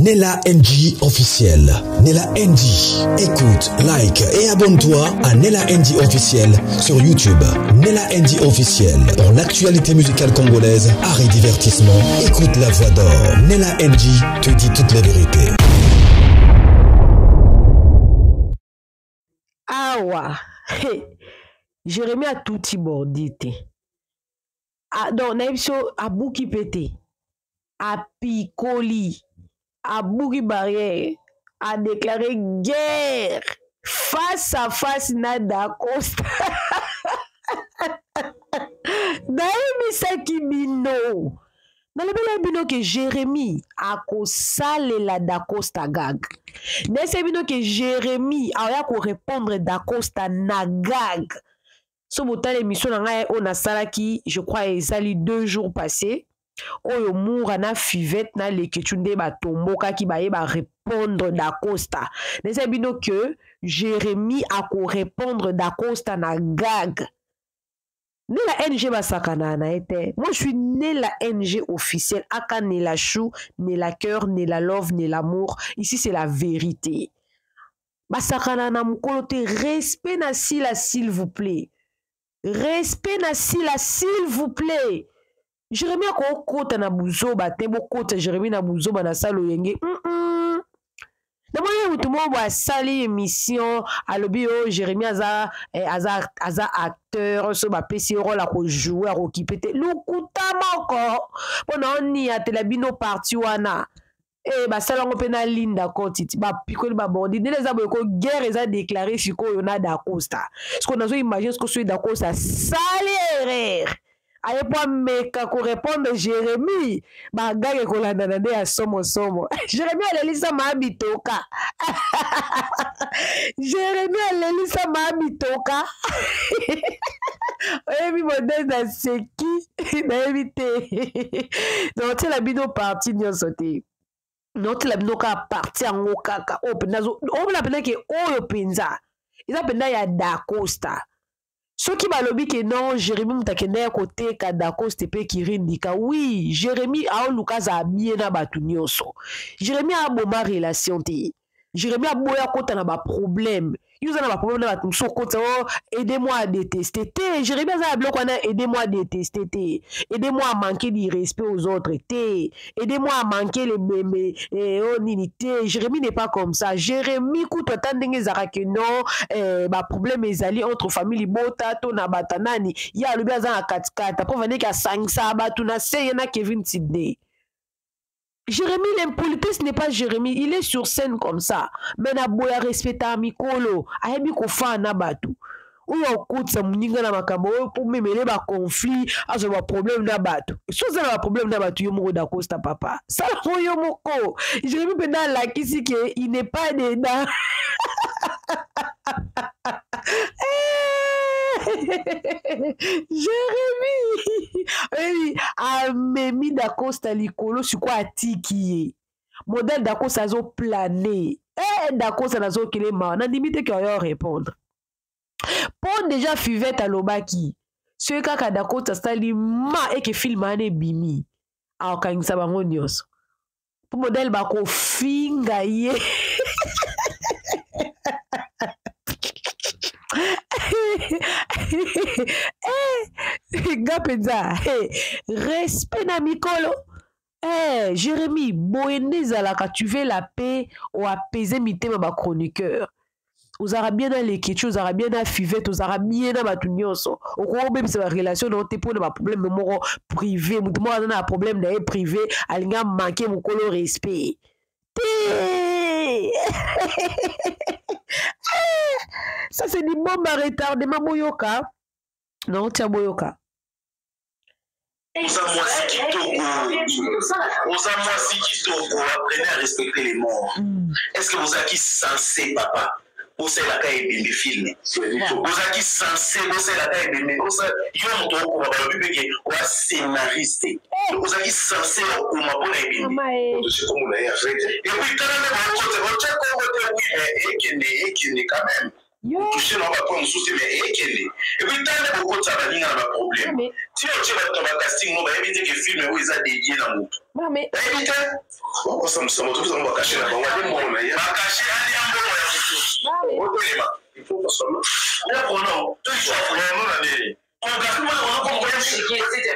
Nella NG officiel. Nella NG. Écoute, like et abonne-toi à Nella NG officiel sur YouTube. Nella NG officiel. Pour l'actualité musicale congolaise, art et divertissement, écoute la voix d'or. Nella NG te dit toutes les vérités. Awa. Jérémie a tout bordité. Ah, donc, Naïbso a bouki pété. A picoli. A bouki barrière. A déclaré guerre. Face à face, Nada Costa. Naïmi Sakibino. Dans le bel bino que Jérémie a salé la d'Acosta gag. N'est-ce bino que Jérémie a répondre d'Acosta na gag. So botan l'émission on a salaki, je crois, ezali 2 jours passés. Oyo moura na fivette na leketunde ba tomboka ki ba répondre d'Acosta. N'est-ce bino que Jérémie a répondre d'Acosta na gag. Né la NG basakana na été. Moi je suis né la NG officielle. Aka né la chou, né la cœur, né la love, né l'amour. Ici c'est la vérité. Basakana na mukolote, respect na sila s'il vous plaît. Respect na sila s'il vous plaît. Jérémie ko kota na buzoba te bo kota Jérémie na buzoba na salo yenge. Na moyen mutu mo ba sali émission alobio Jérémie aza acteur so ba pesi rôle a ko jouer a ko kipete lukuta moko pona oni atela bino parti wana ba salango pena linda kotiti ba pikoli ba bordi ne les abo ko guerre eza déclaré siko yo na d'Acosta ce qu'on a imaginer ce que celui d'Acosta salaire aye po meka ko répondre Jérémie ba gage ko landa nde ya somo Jérémie alelisa mabitoka Jérémie alelisa mabitoka ebi modèle na seki na éviter donc la bino parti nyonso te donc la bino ka parti ango kaka o penazo o la pena ke oyo penza eza pena ya d'Acosta. Ce qui m'a lobby que non, Jérémie Moutakende à côté d'Acosta pe Kirindika. Oui, Jérémie a Lucas a bien na batunyoso. Jérémie a bon relation te. Jérémie a boya kota na ba problème. Il y a un problème na batunso kota aidez-moi à détester. Jérémie a bloc wana aidez-moi à détester. Aidez-moi à manquer du respect aux autres. Aidez-moi à manquer les bébés oh ninité. Jérémie n'est pas comme ça. Jérémie kout attendez que non ba problème ezali entre famille bota to na batanani. Ya lobi azana katikata pour venir ka sangsa batuna sey na Kevin Sidney. Jérémie, l'impolitesse n'est pas Jérémie, il est sur scène comme ça. Mais na boya respecter Mikolo, ayebi ko fa na batu. Ou okut sa muninga na makambo pour memele ba conflit, azo ba problème na batu. So ça ba problème na batu yo moko d'Acosta papa. Ça yo moko. Jérémie pendant la kisi que il n'est pas dedans. Jérémie amemi d'Acosta likolo sur quoi atiki modèle d'Acosta zo plané d'Acosta nazo kilema na limite que yo répondre pour déjà fivette à lobaki ce kaka d'Acosta stali ma et que film ane bimi a okangisa bango nyonso pour modèle bako finga ye Gapenza, respect na mikolo. Jérémie, boyende zalaka, tu veux la paix ou apaiser mitema ba chroniqueur. Vous aurez bien dans les questions, vous aurez bien dans fivette, vous aurez bien dans batunyoso. Au cours même c'est la relation non te pour le problème moro privé, mutu mo na problème d'ailleurs privé, alinga manquer mon colo respect. Ça c'est du bon retardement boyoka. Non, tia boyoka. Apprenez à respecter les morts. Est-ce que vous êtes censé, papa? Vous savez la caille de film. Vous êtes censé, vous savez la caille de film. Vous êtes scénariste. Vous êtes censé, vous m'appelez film. Et puis, quand même, quand même. touché dans ma pomme sous mais et puis tant beaucoup de ça va venir un problème si on tient votre casting on va éviter que film où ils a dédié dans mon mais éviter on ça me va cacher là on va dire bon là va cacher aller en bon il faut pas seulement là non tout ça vraiment là on va on comprend ce qui est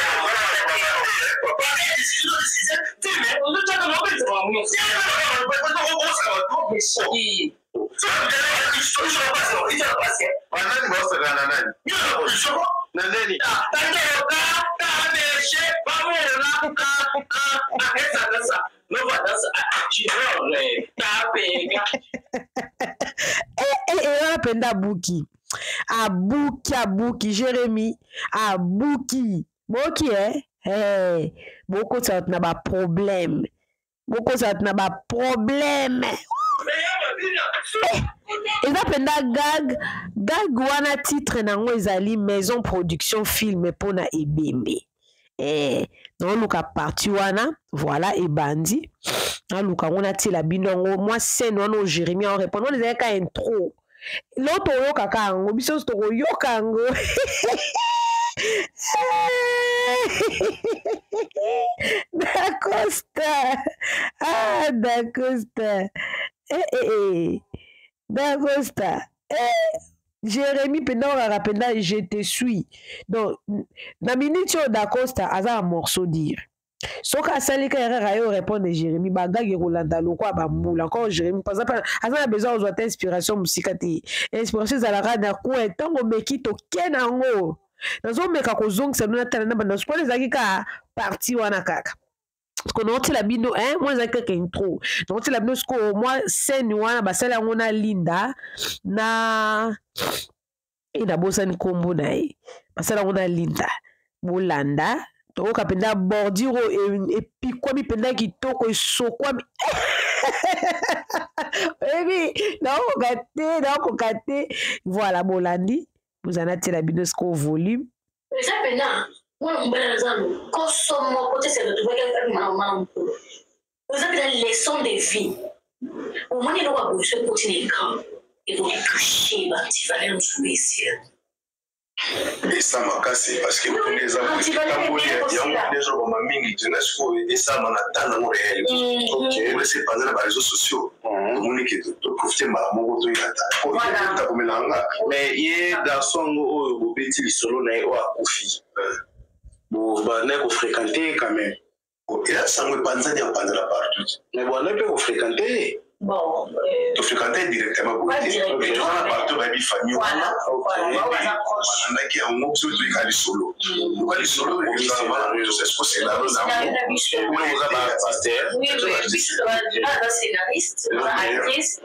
Penda Bouki. Abuki, Jérémy. Abuki. Boki, beaucoup ça n'a pas problème. Beaucoup ça n'a pas problème. Et ça penda gag wana titre nango ezali maison production film pona ebembe. Non luka parti wana voilà ebandi. Na luka wana tila binongo moi scène wana o Jérémy en répondant les ka intro. L'autre yoka kango biso to yoka ngo. D'Acosta. Ah, D'Acosta. D'Acosta. Jérémy Penda je te suis. Donc, na minute D'Acosta, aza un morceau dire. Soka salika rayo répondre Jérémy bagage rolanda lokwa bambula encore Jérémy par exemple aza besoin de inspiration musikati inspiration za la rada ko etango mekito kenango nazo meka ko zongisa na tala na bana sport ezaki ka parti wana kaka parce que non la bino moi ezaki ka intro non la bino sko moi scène wana basala ngona linda na ina bosa ni kombo nae basala ngona linda bolanda to ka penda bordiro et puis quoi mi penda kitoko sokwa baby non gâté voilà bolandi vous en avez la binosco volume mais ça penda moi on va dans consomme côté c'est retrouver quelqu'un maman vous avez la leçon de vie au moins il doit bouger continuer quand il faut toucher tu vas aller sous les cieux. Et ça m'a cassé parce que pour les amis, il y a des gens comme Mingi, et ça m'a atteint dans le réel. Ok, vous laissez parler dans les réseaux sociaux. On est qui te profite ma moto il a mais il y a garçon au petit solo na au akufi. Bon, bah n'est qu'on fréquenter quand même. Et là ça me panza de pandra partout. Mais bon, n'est pas qu'on fréquenter. Bon, tu fréquentes directement pour dire partout dans les familles voilà on a qui un mot sur les cas solo les solo c'est ce que c'est là vous avez pasteur oui un scénariste un artiste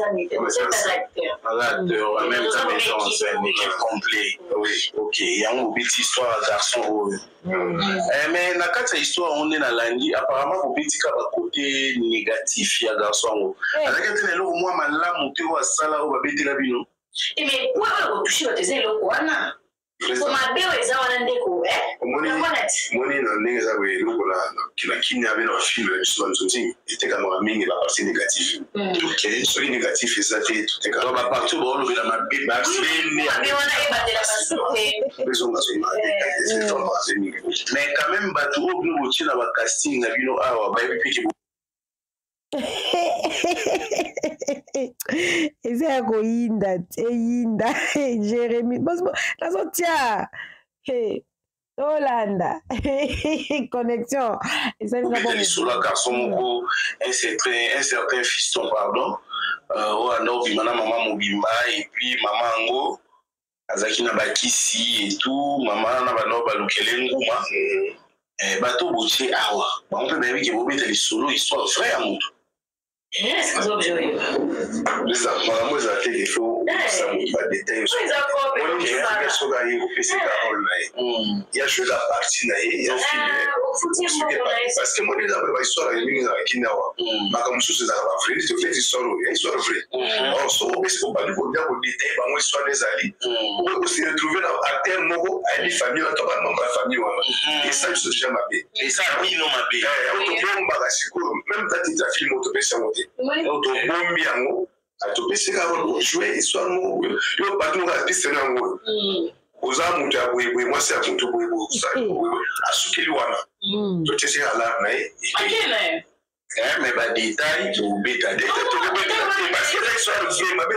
un acteur en même temps c'est un équipe complet oui ok il y a une petite histoire garçon mais dans cette histoire on est dans l'andi apparemment au petit côté négatif il y a garçon avec un élo moi malamu te wa sala o babeti la bino mais quoi on toucher ba teze lo kwana ko mabeo eza wana ndeko moni na ndenge za we lo la kila kini avec le film sur nzonzi était comme un mingi la partie négative ok sur les négatifs ça fait tout est comme ba partout bon le la mabe ba mais wana e batela basuke raison mais quand même ba tout nous botti na ba casting na bino awa ba epiki ese ya koyinda eyinda Jérémy nazotia Olanda connexion sur la garçon moko un certain fiston pardon wana obimana maman mobimba et puis maman ango azaki na bakisi et tout maman na bana balukele nguma bato botie awa on peut même que bobeta les solo histoire vrai à moto. Est-ce que vous avez joué? Les enfants, moi, j'ai été faux. Ça me va détailler. Il y a joué la partie, il y a filmé. Parce que moi, les enfants, l'histoire est venue dans Kinawa. Ma comme sous ces enfants, frère, tu fais l'histoire, l'histoire vraie. Alors, ce qu'on peut pas dire pour dire pour détailler, moi, l'histoire des alliés. On peut aussi retrouver à terre, Mogo, à une famille, à tout le monde, la famille. Et ça, je suis déjà mappé. Et ça, oui, non, mappé. Même ta petite film, on te fait ça monter. Auto bombi yango atopesi kaka jouer histoire moko yo bato moko apiste nango oza moto ya boyeboye mwasi ya moto boyeboye asukeli wana totesi alarme na ye mais badetail tobeta parce que la histoire vraie mabe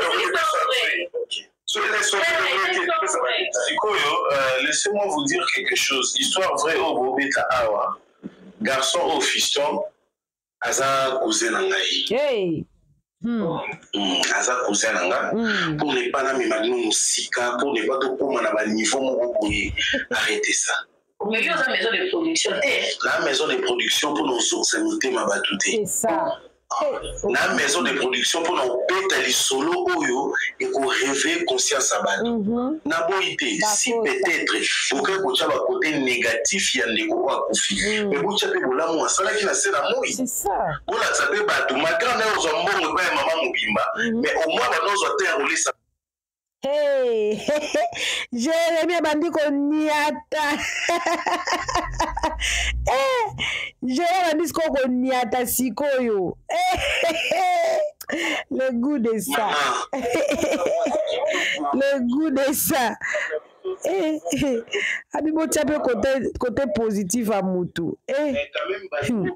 laissez-moi vous dire quelque chose. Histoire vraie au Bobeta Awa, garçon au fiston, Aza cousin Nangaï. Aza cousin Nangaï. Pour ne pas n'amener maintenant Sika, pour ne pas tout pour mon niveau, arrêtez ça. Mais il y a la maison de production. La maison de production pour nos sourcenités, ma batouté. C'est ça. La maison de production pour nous péter les solos oyo et pour rêver conscience à bas. Na boité si peut-être aucun côté négatif il y a des gros à confier. Mais vous savez pour la moi ça là qui n'a c'est la mouille. C'est ça. Vous la savez pas tout ma grande aux hommes pas maman mobimba mais au moins nous on t'a enroulé ça. Hey, Jérémy abandi koniata. Jérémy abandi koniata sikoyo. Le goût de ça. Le goût de ça. Abimo tchape côté positif à Moutou. Quand même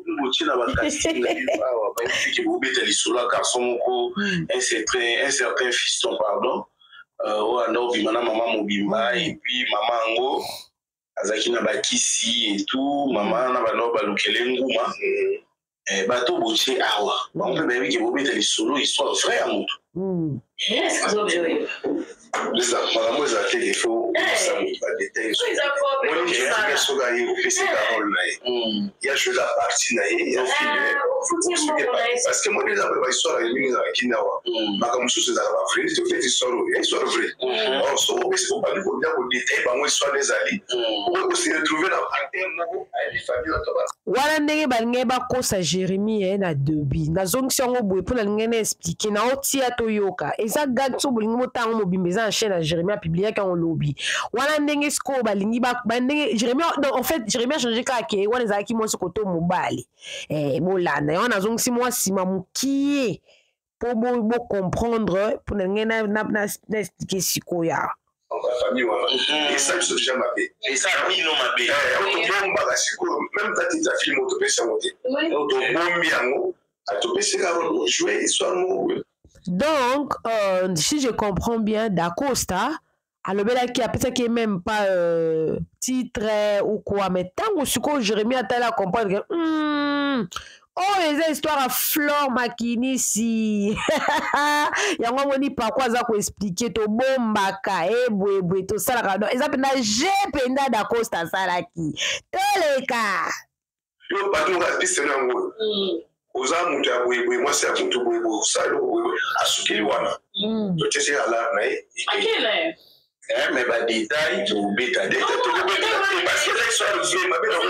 un certain fiston pardon. Maman Mobimba et puis maman Ango Azaki na bakisi et tout maman na bano balukele nguma bato boche awa on peut bien que Bobeta les solo histoire vraie à Moutou. Yes, c'est obligé. Les maman moi ça fait faut ça va détailler. On dit que ça va y faire ces paroles là. Il y a joué la partie là il y a filmé parce que moi les après histoire il y a qui n'a pas comme ça c'est pas vrai tu fais histoire histoire vraie. Alors ça on peut pas lui dire au détail ba moi histoire des alliés pour se retrouver dans un mot à la famille là. Wala ndenge balinge bakosa Jérémy na debi na zonction ngo boye pour na ngene expliquer na otia toyoka eza gatso bolingo motango mobimeza en chaîne à Jérémy a publié quand on lobby wala ndenge sko balingi ba ndenge Jérémy en fait Jérémy a changé kake wala zaki mo sokoto mobali bolanda on a zonksi moi sima mukie pour bo comprendre pour na ngene na expliquer sikoya la famille et ça ils sont déjà mappés et ça oui non mappé même ta petite fille m'auto ça monter auto bombiango à tout PC garon jouer histoire donc si je comprends bien Dacosta alobela qui a peut-être qui même pas titre ou quoi mais tant que Jérémy a tellement comprendre que oh les histoires à Flore Makini si yango moni pourquoi za ko expliquer to bombaka ebwe to sala ka donc ezapenda jependa Dacosta salaki toleka yo patu ga piste nango oza mutu ya boyeboye mwasi ya mutu boyeboye osali boyeboye asukeli wana totesi alarme na ye mais badetail tobeta parce que la histoire vraie mabe na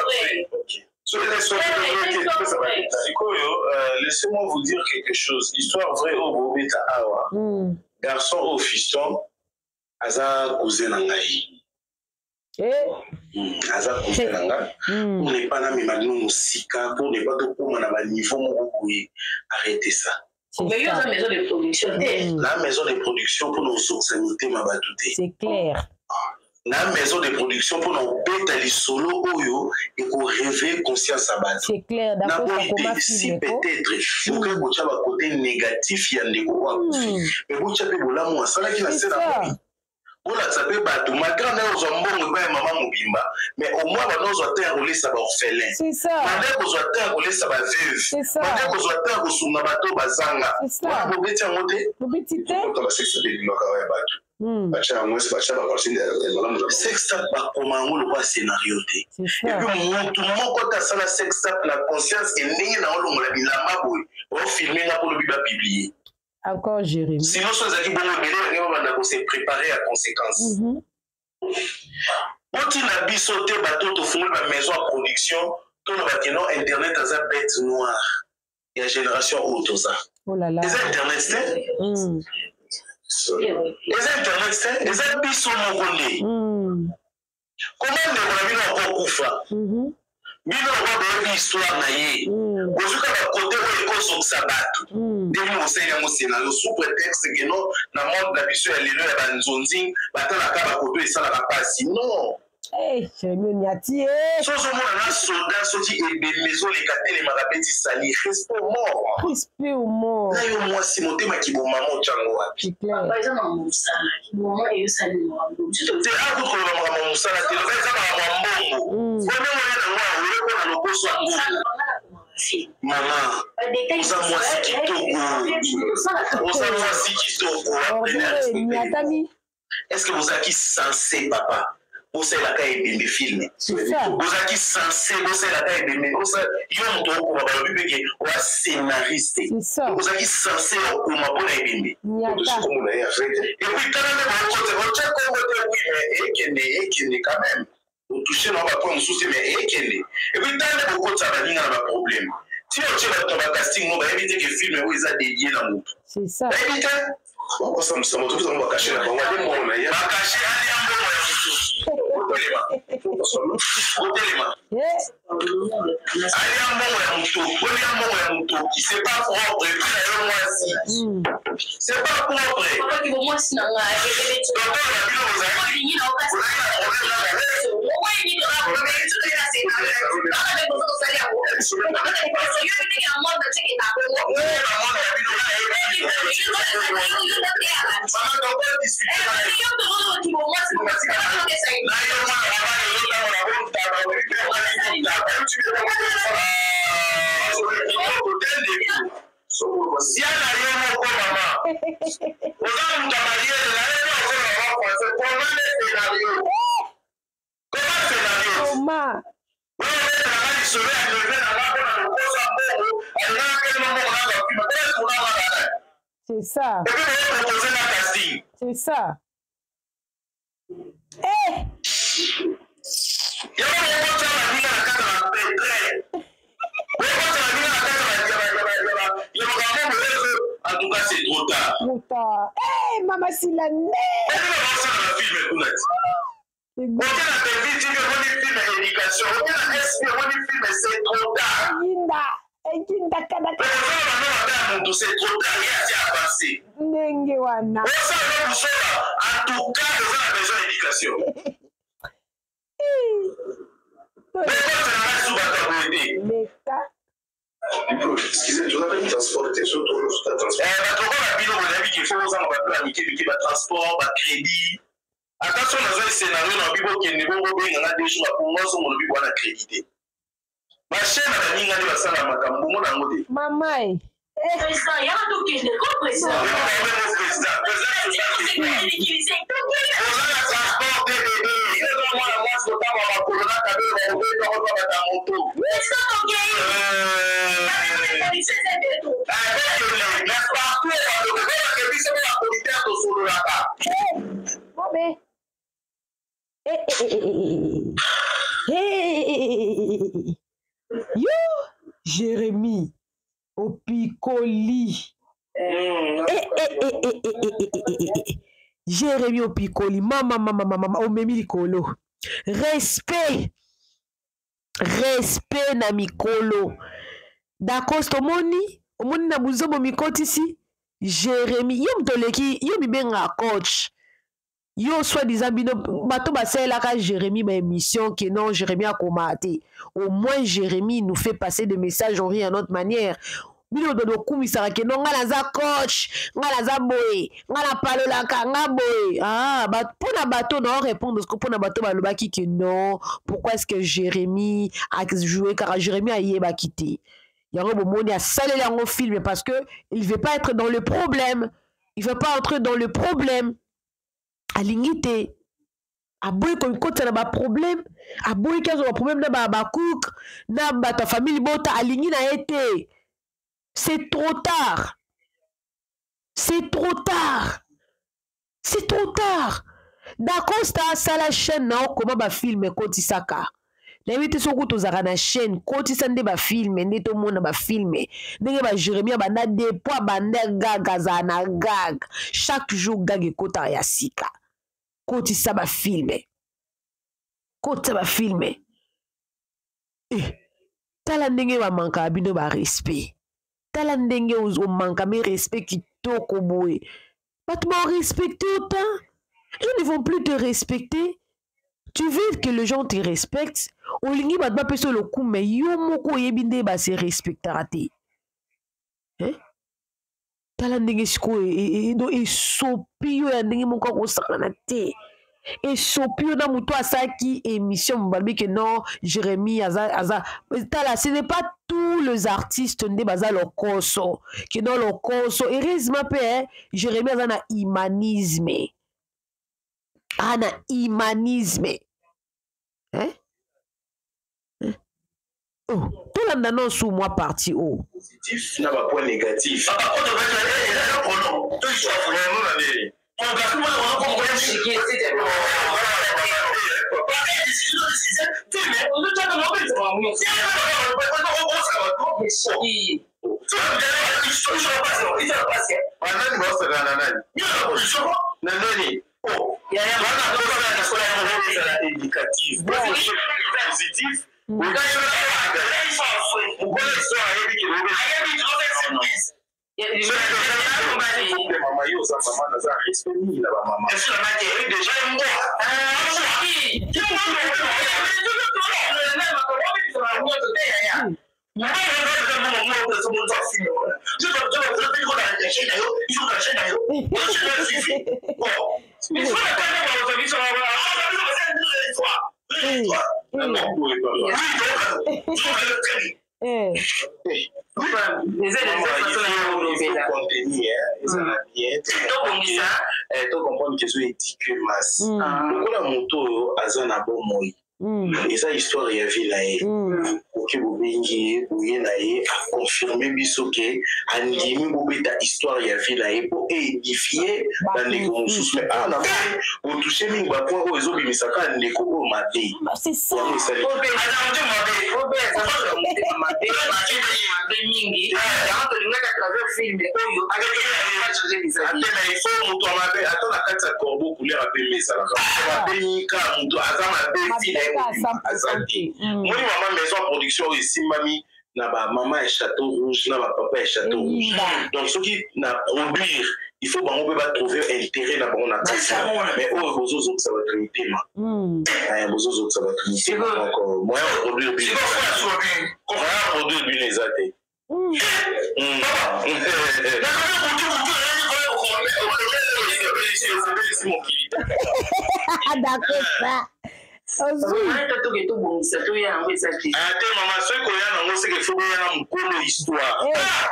laissez-moi vous dire quelque chose. Histoire vraie au Bobeta Awa. Garçon au fiston, Aza cousin Nangaï. Aza cousin Nangaï. On n'est pas là, mais maintenant, Sika, pour ne pas tout pour mon niveau, arrêtez ça. Mais il y a la maison de production. La maison de production pour nos sourcenités, ma batouté. C'est clair. La maison de production pour nous péter les solos oyo et pour rêver conscience à bas. C'est clair, d'accord. Si peut-être aucun côté négatif il y a des gros à confier. Mais vous savez pour la moi ça là qui n'a c'est la vie. Vous la savez pas tout ma grande aux hommes pas maman mobimba mais au moins nous on t'a enroulé ça va orphelin. C'est ça. Pendant que on t'a enroulé ça va veuve. C'est ça. Pendant que on t'a enroulé na bato bazanga. C'est ça. Vous bêtez en mode. Vous bêtez. On va s'exciter du makara bato. Sextap par comment le voit scénario et puis tout le monde quand ça la sextap la conscience et n'est na on la bilama boy on filmer là pour le biba publier encore Jérémy sinon ça qui bon belé on va se préparer à conséquences quand il a bisoté bateau to fond la maison en production tout le bâtiment internet à sa bête noire et la génération auto ça oh là là les internet c'est les internet c'est les habits sont mongolis comment les gens encore koufa bino ba ba histoire na ye ozuka ba côté où bozokisa bato ndenge mosali yango scénario sous prétexte que non na monde na biso ya lelo ya banzonzi batalaka bakoto esalaka mpasi non sozomona na soldat soki ebembe ezoleka telemaka beti sali respect au mort na yo mwasi motema kiboma motyango wapi te akokoloba makambo mosala te loba eza makambo ya mbongo fone mwana nango aweleko na lokoso ya mbongo mama oza mwasi kitoko est-ce que bozalaki censé papa bosalelaka ebembe filme bozalaki censé bosalelaka ebembe yo moto okoma balobi mpeke oya scénariste bozalaki censé okoma mpona ebembe epuis tala nde baokote otya kongo te wi mais ekende quand même otouche na bapoint mosusu mais ekende epuis tala nde bokotisa baninga na baproblème ti otie bato na bacasting no bayebi te ke filme oyo eza dédie na motu bayebi te okosamisa moto tozango bakashe na bango ademona ya bakashe alia mbongo ya motu otelema alia mbongo ya motu olia mbongo ya motu c'est pas propre epuis na yo mwasi c'est pas propre docteur na bino si elle a rien au maman on a un cavalier de la réunion comment le scénario comment c'est ça c'est ça en tout cas c'est trop tard. Maman Silane. On a des films d'éducation, on a des films c'est trop tard. C'est trop tard, il y a avancé. En tout cas, on a besoin d'éducation. Excusez, tu n'as pas transporté sur ton transport, crédit. Attention, dans un scénario, dans le Bible, qui est des jours pour moi, sur mon Bible, on a crédité. Ma chaîne, elle a mis un maman. Président, il y a un truc qui est le président. Yo, Jérémy Opikoli. Jérémy Opikoli. Mama, omemi likolo. Respect na mikolo. Dakost omoni na buzobo mikoti si. Jérémy, yo mtoleki, yo bibenga coach. Yo soi-disant bino bato baselaka Jérémy ma émission que non Jérémy a commenté. Au moins Jérémy nous fait passer des messages en rien à notre manière. Bino dodo kumisaka que non ngala za coach, ngala za boy, ngala palolaka nga boy. Ah, pona bato non répondre parce que pona bato balobaki que non, pourquoi est-ce que Jérémy a joué car Jérémy a yeba quitté. Yango bomoni a salé yango film parce que il veut pas être dans le problème. Il veut pas entrer dans le problème. Alingite aboy ko kota na ba problème aboy kazo ba problème na ba cook na ba ta famille bota alingi na été c'est trop tard Dacosta sala chaîne na comment ba film koti saka na vite soko tozaka na chaîne koti sande ba film nde to mona ba film ndenge ba Jérémy banda depo banda gaga za na gag chaque jour gag kota ya sika koti sa ba filme tala ndenge ba manka bino ba respect tala ndenge omankami respect kitoko boye bato barespecte autant ils ne vont plus te respecter. Tu veux que les gens te respectent olingi bato bapesa lokumu me yo moko oyebi nde base respectera te tala ndenge sikoyo esopi yo ya ndenge moko akosakana te esopi yo na moto asalaki émission mobali ke non Jérémie aza tala ce n'est pas tous les artistes nde baza lokoso ke non lokoso heureusement mpe Jérémie aza na humanisme tolanda non sous moi parti positif na bapoint négatif positif eza histoire ya vie na ye oki bobengi boye na ye aconfirme biso ke andimi bobeta histoire ya vie na ye mpo édifie bandeko mosusu me awa na otouche mingi bapoint oyo ezobimisaka ndeko oyo mabe moto amabe ata na kati ya corbeau couleur ape mesalaka abenyika moto aza mabe azali moni mama maison production oyo esimbami na bamama ya château rouge na bapapa ya château rouge donc soki na produire il faut bango mpe batrouver intérêt na bango na kati mais oyo bozozokisa bato mitema bozozokisa bato mitema donc moyen ya produire bino eza te d'accord ça te mama soki koya nango seke fo koya na mokolo histoire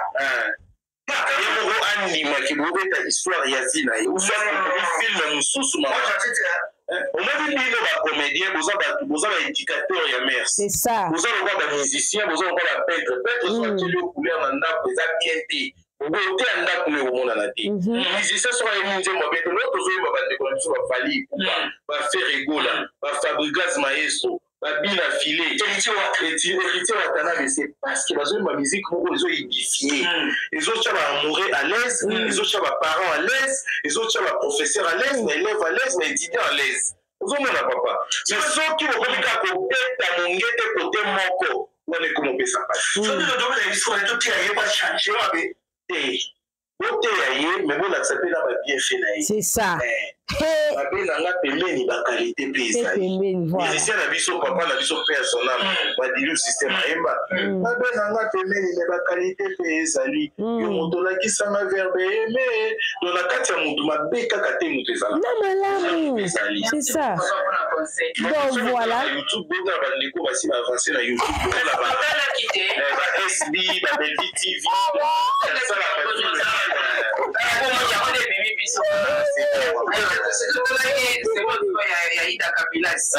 ye moko andimaki bobeta histoire ya vi na ye filme mosusu mama omoni bino bacomédien boza baéducateur ya merci boza lokwa bamusicien boza lokwa bapeintre soakeli yo couleur na ndako eza bien te obote ya ndako me omonana te musicien soka ye minzembo abete lo tozoyeba bandeko na biso bafali baferegola bafabrigas maestro babina file héritier watanabe c'est parce que bazoyeba musique moko ezoédifie ezotya baamoureux à l'aise ezotya baparent à l'aise ezotya baprofesseur à l'aise baélève à l'aise baétudiant à l'aise ozomona papa mais soki okomi kaka kobeta mongete kote moko wana ekomopesa pasi soki odomela histoire totia ye bachange wabe oteya ye me bolakisa mpe na babienfait na ye c'est ça babenganga pembeni bakalite mpe ezali musicien na biso papa na biso mpe ya sonam badili système ayemba babenganga pembeni me bakalite mpe ezali yo moto olakisanga verbe eme to na kati ya motu mabe kaka te moto ezali c'est ça donc voilà youtube bota bandeko basi baavance na youtube basb babelvi tv Aïda Kapilas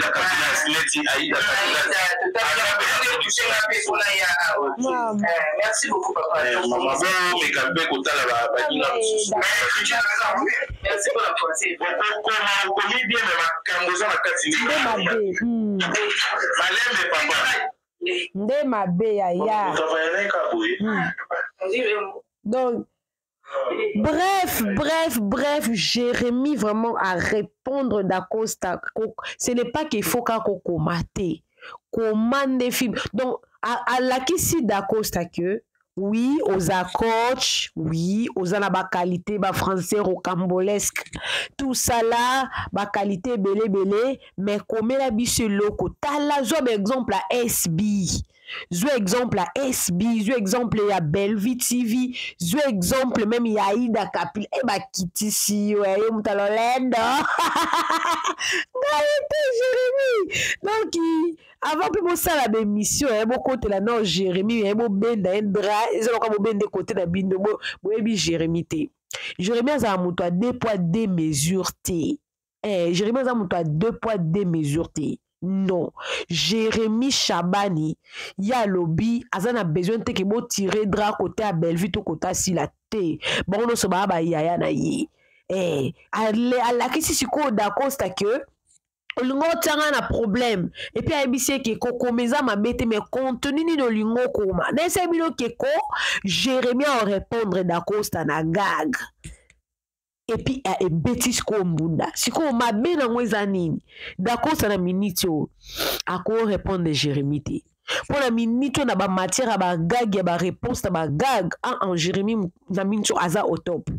merci beaucoup papa maman mais quand kotala badinga merci pour la conseil komi bien mais makambo za na kati malembe papa nde mabe ya donc Bref, Jérémie vraiment à répondre d'Acosta. Ce n'est pas qu'il faut qu'on comate. Commande des films. Donc, à la question d'Acosta que oui, oza coach, oui, oza na ba qualité ba français rocambolesque. Tout ça là, ba qualité belé, mais comme la biso loko, tala zo exemple à SB. Zo exemple à SB, zo exemple à Bellevue TV, zo exemple même ya Ida Kapil, e ba kiti si yo, e mutalolendo. Ngayete Jérémy. Donc, avant que ça la même mission, e bo côté la non Jérémy, e bo benda endra, e zo ka bo bende côté na bindo bo ebi Jérémy te. Jérémy a muto à 2 poids 2 mesures te. Jérémy a muto à 2 poids 2 mesures te. Non, Jérémy Chabani, ya lobby, azana besoin te ke bo tirer dra côté à Bellevue to côté si la te. Bon no so ba yaya na yi. La kisi siko da constat que lingo tanga na problème et puis abisi ke ko komeza mabete mais contenu ni no lingo koma. Na se bino ke ko Jérémy en répondre da constat na gag. Et puis et bêtise ko mbunda siko mabe na ngweza nini d'accord ça na minito ako répondre Jérémy te pour la minito na ba matière ba gag ya ba réponse na ba gag en Jérémy na minito aza au top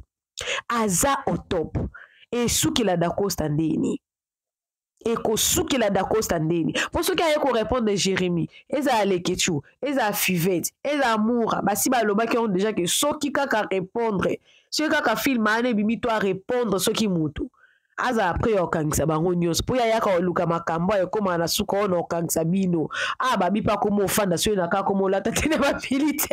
et souki la d'accord standeni et ko souki la d'accord standeni pour ceux qui a ko répondre Jérémy eza lekechu eza fuvette eza amour ba si ba loba qui ont déjà que soki kaka répondre si kaka film ane bimi to répondre ce qui mutu aza après okangisa bango nyos po ya ka oluka makambo ya koma na suka ono okangisa bino babi pa komo ofanda so na ka komo lata tene ba pilite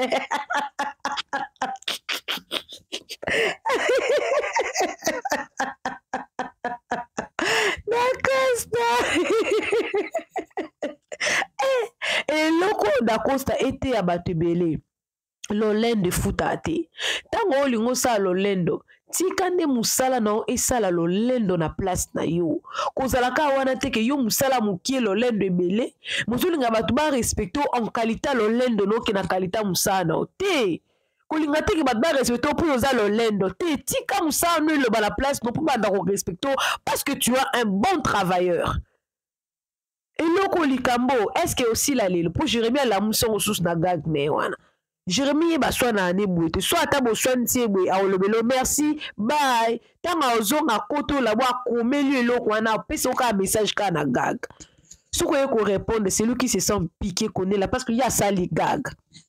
et loko da Costa était abatebele lolendo futa te tango olingo sa lolendo tikande musala na esala lolendo na place na yo kozalaka wana te ke yo musala mukie lolendo ebele muzulinga batu ba respecto en qualité lolendo no ke na qualité musana te kolinga te ke batu ba respecto pour oza lolendo te tika musala no lo ba la place no pour banda ko respecto parce que tu as un bon travailleur. Et loko likambo est-ce que aussi la lelo pour Jérémy la muson sous na gag me wana Jérémy ba soit na nebouete soit ta bo soit ntiebwe a olobelo merci bye tanga ozonga koto la boa komeli eloko wana pesa oka message ka na gag soko yeko répondre c'est lui qui se sent piqué connaît là parce que y a ça les gag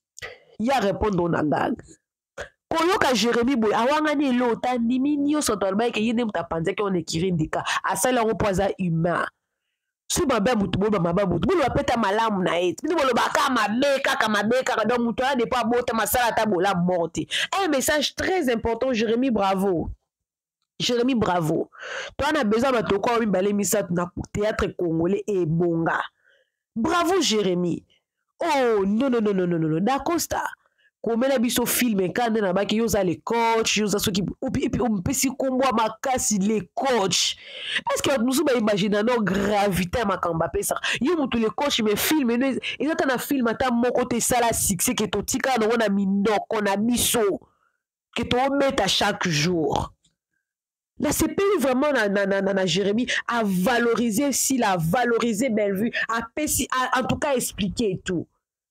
y a répondre na gag koyoka Jérémy boy awanga ni lota ndimi nyo sotolba ke yene mutapanze ke on écrit ndika asala on poisa humain. Si mabe mutu bo mabe mutu bo peta malamu na et bino bo baka mabe kaka donc mutu a de pas bota masala ta bola morte. Un message très important Jérémy bravo. Jérémy bravo. Toi on a besoin de toi ko mbale misat na théâtre congolais et bonga. Bravo Jérémy. Oh non d'Acosta. Comme la biso film quand na ba ki yoza les coach yoza so ki pesi kombo makasi les coach est-ce que nous ba imaginer no gravité makamba pesa yo mutu les coach mais film ils ont un film ata moko te sala succès que to tika no na mindoko na biso que to met à chaque jour. Là c'est pas vraiment na Jérémy à valoriser s'il a valorisé Bellevue à pesi en tout cas expliquer et tout.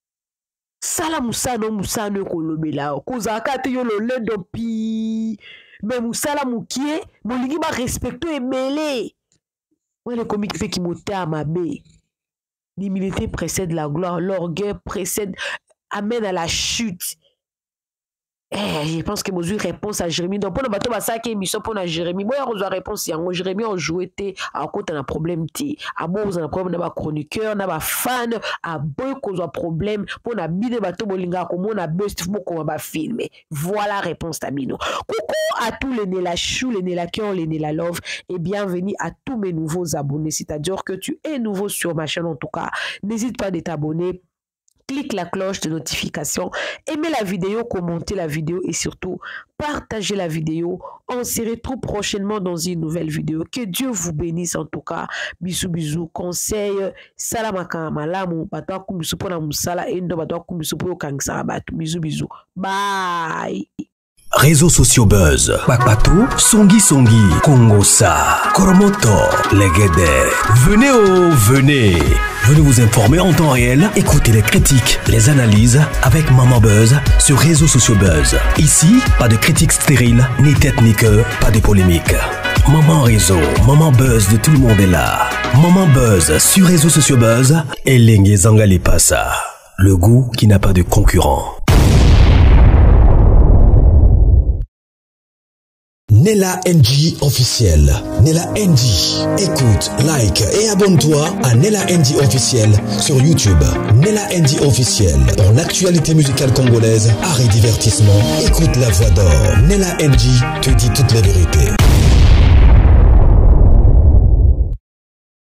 Sala musano kolobela kozaka te yo lolendo pi mais musala mukie molingi ba respecto ebele ouais le comique fait qui mota mabe l'humilité précède la gloire l'orgueil précède amène à la chute. Je pense que Mozu réponse à Jérémy donc pour le bateau ça qui émission pour na Jérémy moi reçoit réponse yango Jérémy on joué té à côté na problème té à bon on a problème na ba chroniqueur na ba fan à boy cause problème pour na bide bateau bolinga comme on a best pour ba filmer voilà réponse tabino. Coucou à tous les Nela Chou les Nela Kion les Nela Love et bienvenue à tous mes nouveaux abonnés, c'est-à-dire que tu es nouveau sur ma chaîne en tout cas n'hésite pas de t'abonner. Clique la cloche de notification, aimez la vidéo, commentez la vidéo et surtout partagez la vidéo. On se retrouve prochainement dans une nouvelle vidéo. Que Dieu vous bénisse en tout cas. Bisous bisous. Conseil salamaka malamu batwa kumisu pona musala endo batwa kumisu po kangsa batu. Bisous bisous. Bye. Réseaux sociaux buzz. Bakpatou, Songi, Kongosa, Koromoto, Legede. Venez venez. Venez vous informer en temps réel, écoutez les critiques, les analyses avec Maman Buzz sur Réseaux Sociaux Buzz. Ici, pas de critiques stériles, ni tête ni queue, pas de polémique. Maman Réseau, Maman Buzz de tout le monde est là. Maman Buzz sur Réseaux Sociaux Buzz et Lengue Zangali Passa. Le goût qui n'a pas de concurrent. Nella NG officiel. Nella NG. Écoute, like et abonne-toi à Nella NG officiel sur YouTube. Nella NG officiel. Pour l'actualité musicale congolaise, art et divertissement, écoute la voix d'or. Nella NG te dit toutes les vérités.